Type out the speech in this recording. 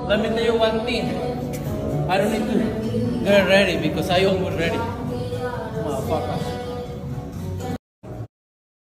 let me tell you one thing. I don't need to get ready because I always ready. Motherfucker.